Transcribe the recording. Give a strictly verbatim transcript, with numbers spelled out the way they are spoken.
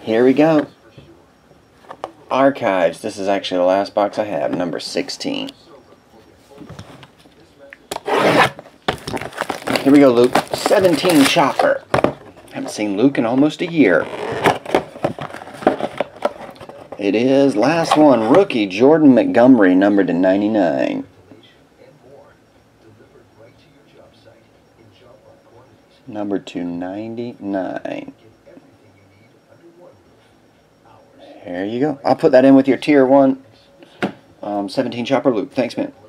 Here we go. Archives. This is actually the last box I have, number sixteen. Here we go, Luke. seventeen Chopper. Haven't seen Luke in almost a year. It is last one, rookie Jordan Montgomery, numbered to ninety-nine. Numbered to ninety-nine. There you go. I'll put that in with your tier one um, seventeen Chopper Luke. Thanks, man.